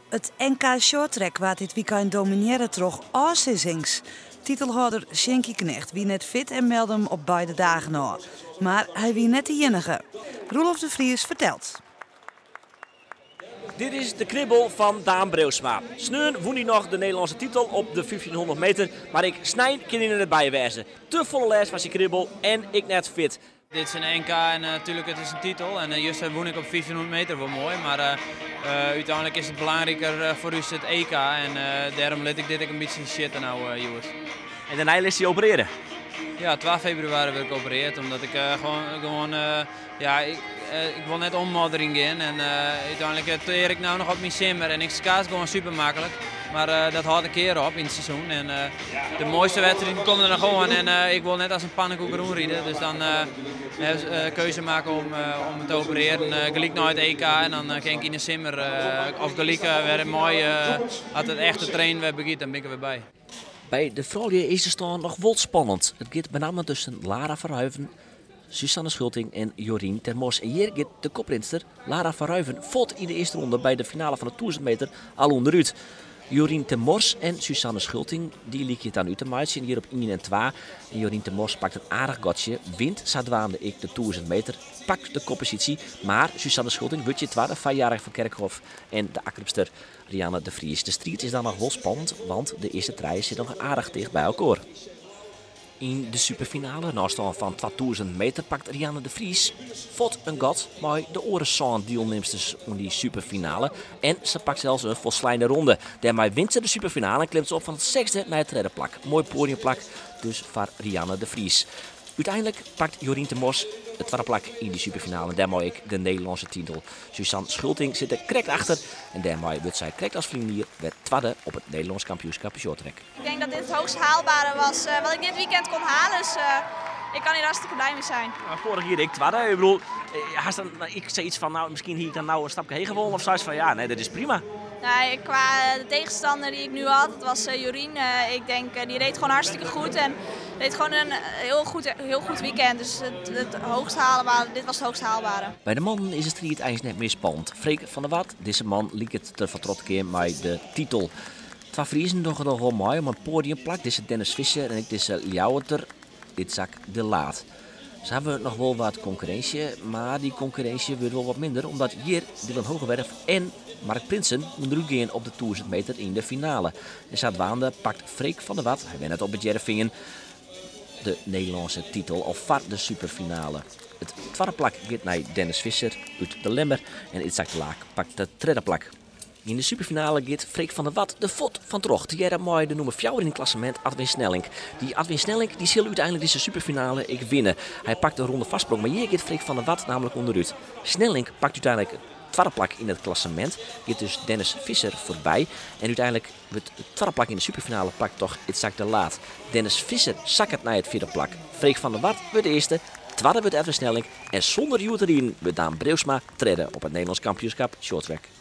Het NK Shorttrack waar dit weekend domineren troch Assissings. Titelhouder Sjenky Knecht wie net fit en meldde hem op beide dagen na. Maar hij wie net de enige. Roelof de Vries vertelt. Dit is de kribbel van Daan Breusma. Sneun won hij nog de Nederlandse titel op de 1500 meter, maar ik snij kan er net bij wezen. Te volle les was die kribbel en ik net fit. Dit is een NK en natuurlijk het is een titel en juist won ik op 1500 meter wel mooi, maar uiteindelijk is het belangrijker voor u het EK en daarom let ik dit een beetje shitten nou jongens. En daarna is hij opereren? Ja, 12 februari werd ik geopereerd omdat ik ik wil net ommoddering in en uiteindelijk teer ik nou nog op mijn simmer en ik skaat gewoon super makkelijk. Maar dat houdt een keer op in het seizoen en de mooiste wedstrijden komen er nog gewoon en ik wil net als een pannenkoek rijden. Dus dan keuze maken om te opereren. Gelijk naar het EK en dan kan ik in de simmer of gelijk weer mooi als het echte trainen weer begint, dan ben ik er weer bij. Bij de vrouwen is de stand nog wel spannend. Het gaat met name tussen Lara Verhuiven, Susanne Schulting en Jorien ter Mors. En hier gaat de koprenster Lara Verhuiven valt in de eerste ronde bij de finale van de 1000 meter al onderuit. Jorien ter Mors en Susanne Schulting die liet je het aan u te maken hier op 1 en 2. En Jorien ter Mors pakt een aardig gotje, wint zadwaande ik de 1000 meter, pakt de koppositie. Maar Susanne Schulting wordt je tweede vijfjarig van Kerkhof en de akkerpster Rianne de Vries. De strijd is dan nog wel spannend, want de eerste treien zitten nog aardig dicht bij elkaar. In de superfinale, na stand van 2000 meter, pakt Rianne de Vries vot een gat maar de orensound deelnemsters in die superfinale. En ze pakt zelfs een volslijnde ronde. Daarmee wint ze de superfinale en klimt ze op van het 6e naar het 3e plak. Mooi podiumplak dus voor Rianne de Vries. Uiteindelijk pakt Jorien ter Mors het tweede plak in die superfinale. En daarmee ik de Nederlandse titel. Susanne Schulting zit er correct achter. En daarmee wordt zij correct als vriendier werd tweede op het Nederlands kampioenschap shorttrack. Ik denk dat dit het hoogst haalbare was wat ik dit weekend kon halen. Dus ik kan hier hartstikke blij mee zijn. Vorig jaar ik tweede. Ik bedoel, ik zei iets van nou, misschien hier dan nou een stapje heen gewonnen of zoiets van ja, nee, dat is prima. Nee, qua de tegenstander die ik nu had, dat was Jorien. Ik denk, die reed gewoon hartstikke goed en deed gewoon een heel goed weekend. Dus het hoogst haalbare, dit was het hoogst haalbare. Bij de mannen is het strijd eigenlijk net meer spannend. Freek van der Wart, deze man liet het te vertrokken keer met de titel. Twee Friesen doen het nog wel mooi om een podiumplak. Dit is Dennis Visser en ik dit is Ljouwerter, dit zak de Laat. Ze hebben nog wel wat concurrentie, maar die concurrentie wordt wel wat minder, omdat hier Dylan Hogewerf en Mark Prinsen moeten gaan op de 1000 meter in de finale. En zadwaande pakt Freek van der Wart, hij wint het op het Jervingen, de Nederlandse titel of var de superfinale. Het tweede plak gaat naar Dennis Visser uit de Lemmer en Itzhak de Laak pakt de derde plak. In de superfinale gaat Freek van der Wart de vod van terug. Die hebben mooi de nummer 4 in het klassement Adwin Snelling. Die Adwin Snelling die zal uiteindelijk deze superfinale ik winnen. Hij pakt de ronde vastsprong, maar hier gaat Freek van der Wart namelijk onderuit. Snelling pakt uiteindelijk het tweede plak in het klassement. Gaat dus Dennis Visser voorbij. En uiteindelijk wordt het tweede plak in de superfinale pakt toch Itzhak de Laat. Dennis Visser zakt naar het vierde plak. Freek van der Wart wordt de eerste. Tweede wordt Adwin Snelling. En zonder Juterien wordt Daan Breusma treden op het Nederlands kampioenschap shorttrack.